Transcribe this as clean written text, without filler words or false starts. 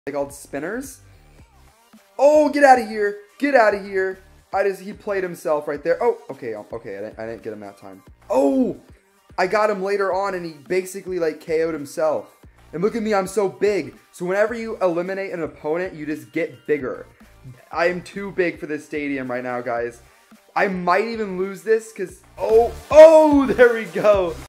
they called spinners. Oh, get out of here. Get out of here. He played himself right there. Oh, okay. Okay, I didn't get him that time. Oh, I got him later on and he basically like KO'd himself. And look at me, I'm so big. So whenever you eliminate an opponent, you just get bigger. I am too big for this stadium right now, guys. I might even lose this because, oh, there we go.